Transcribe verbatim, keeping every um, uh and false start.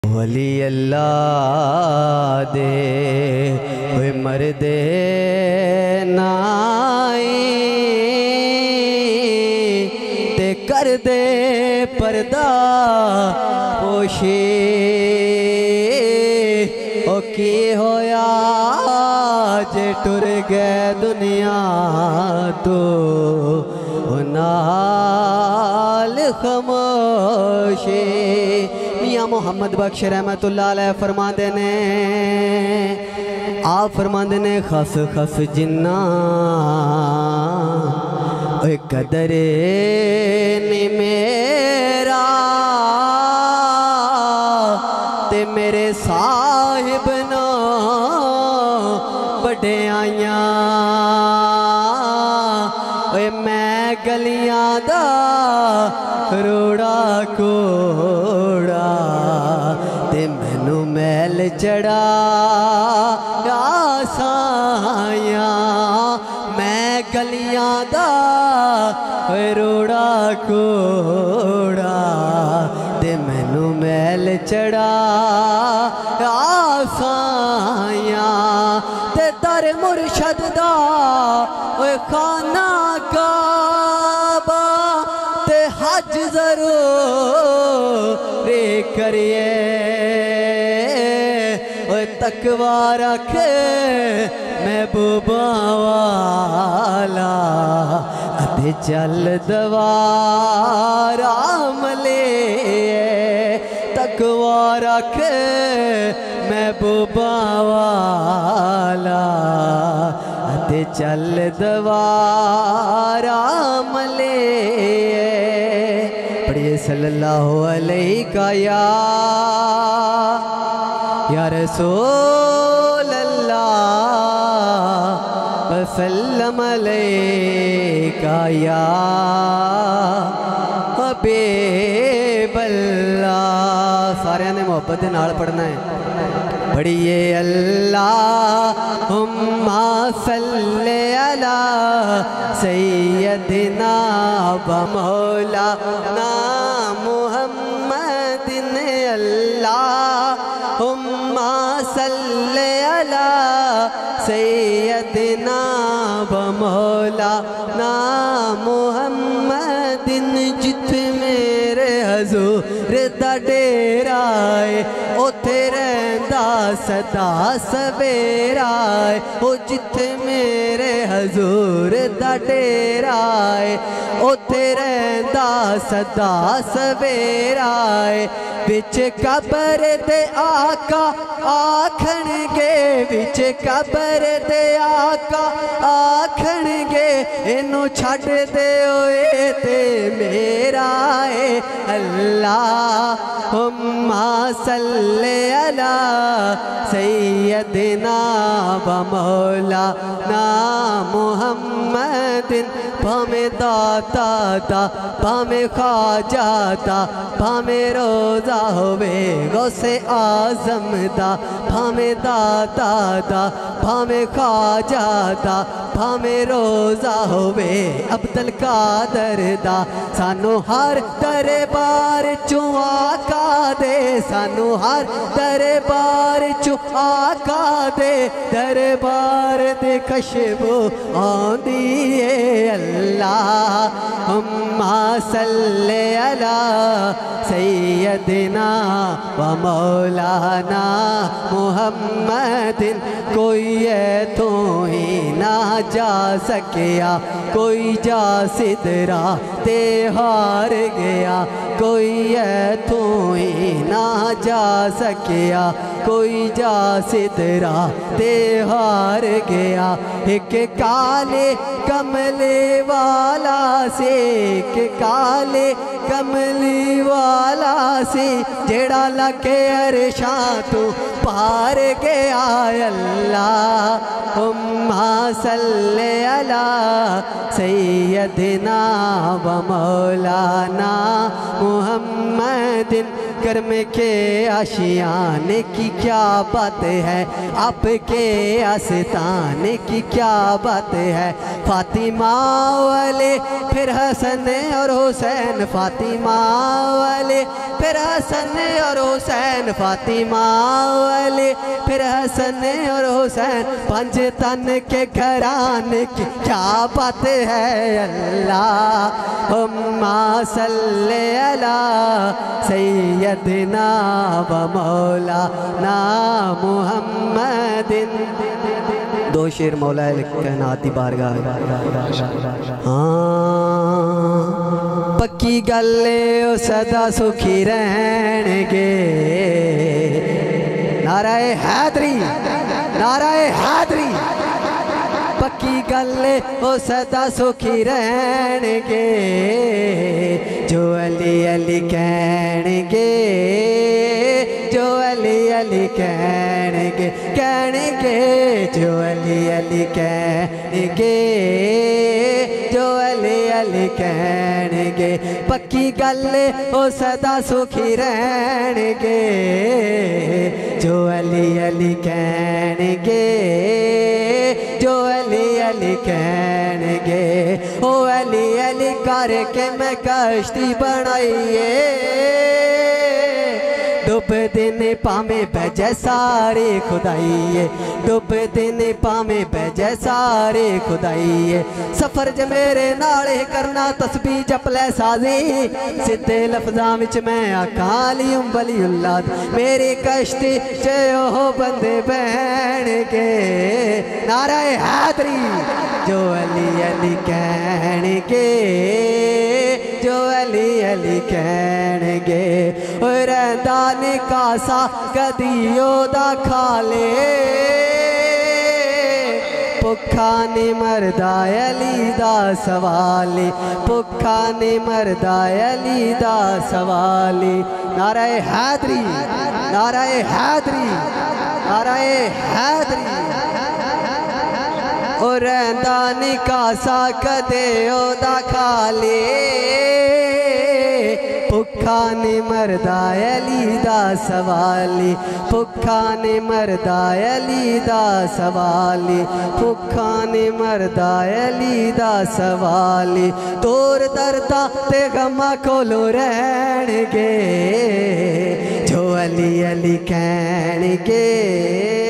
ولی اللہ دے ہوئے مردے نائی تے کر دے پردہ پوشی او کی ہویا جے ٹر گئے دنیا تو نال خاموشی میاں محمد بخش رحمت اللہ علیہ فرما دینے آپ فرما دینے خس خس جنہ اے قدر نی میرا تے میرے صاحب نو بڑے آئیاں اے میں گلیاں دا روڑا کوڑا تے مینوں میل چڑھا آسائیاں میں گلیاں دا روڑا کوڑا تے مینوں میل چڑھا آسائیاں تے در مرشد دا اے خانہ کعبہ تے حج ضرور کریے اے تقوی رکھ محبوبہ والا ادھے چل دوارا ملے تقوی رکھ محبوبہ والا ادھے چل دوارا ملے پڑھئے صلی اللہ علیہ یا یا رسول اللہ وسلم علیہ یا حبیب اللہ سارے نے محبت نال پڑھنا ہے پڑھئے اللہم صلی علی سیدنا و مولانا محمد اللہم صلی علی سیدنا و مولانا محمد جت میرے حضور دا ڈیرہ ہے اوتھے رہندا صدا سویرہ ہے او جت میرے حضور دا ڈیرہ ہے اوتھے رہندا صدا سویرہ ہے بچ قبر دے آقا آکھن گے بچ قبر دے آقا آکھن گے انہوں چھڑ دے ہوئے تے میرا ہے اللہم صلی علی سیدنا و مولانا محمد بھامے داتا دا بھامے خواجہ دا بھامے روزہ ہوئے غوث اعظم دا بھامے داتا دا بھامے خواجہ دا بھامے روزہ ہوئے عبدالقادر دا سانو ہر دربار چوں آقا دے سانو ہر دربار چوں آقا دے دربار دے کشبو آندیے اللہم صلی علی سیدنا و مولانا محمد کوئی ہے تو ہی نہ جا سکیا کوئی جا صدرہ تے ہار گیا کوئی ہے تو ہی نہ جا سکیا کوئی جا صدرہ تے ہار گیا ایک کالے کملے والا سے ایک کالے کملی والا سے جڑا لکے عرشاں تو پار گیا اللہم صلی علی سیدنا و مولانا محمد گرم کے آشیانے کی کیا بات ہے، آپ کے آستانے کی کیا بات ہے۔ فاطمہ والے پھر حسن اور حسین، فاطمہ والے پھر حسن اور حسین، فاطمہ والے پھر حسن اور حسین، پنج تن کے گھرانے کی کیا بات ہے۔ اللہم صلی علی سیدنا و مولانا محمد۔ دو شیر مولا کائنات دی بارگاہ۔ ہاں پکی گلے او سدا سکھی رہن گے، نعرہ حیدری، نعرہ حیدری۔ پکی گلے او سدا سکھی رہن گے، جو علی علی کہن گے، جو علی علی کہن گے، کہن گے جو علی علی کہن گے، جو علی علی کہن گے۔ پکی گلے او سدا سکھی رہن گے، جو علی علی کہن گے، جو علی علی کہن گے۔ او علی علی کر کے میں کشتی بنائیے، ڈوب دن پامے بجے سارے خدائیے، ڈوب دن پامے بجے سارے خدائیے۔ سفر جے میرے نالے کرنا تسبیح جپ لے سازی، سدھے لفظاں وچ میں آکھاں علی ولی اللہ، میری کشتی چے اوہ بندے بہن گے۔ نعرہ حیدری، جو علی علی کہن گے، جو علی علی کہن گے۔ اور رہندہ کاسا کدیو دا کھالے، پکھا نہیں مردہ علی دا سوالی، پکھا نہیں مردہ علی دا سوالی۔ نعرہ حیدری، نعرہ حیدری، نعرہ حیدری۔ اور رہندہ کاسا کدیو دا کھالے، پکھا نہیں مردہ علی دا سوالی، پکھا نہیں مردہ علی دا سوالی، پکھا نہیں مردہ علی دا سوالی۔ دور دردہ تے غمہ کولو رہن گے، جو علی علی کہن گے۔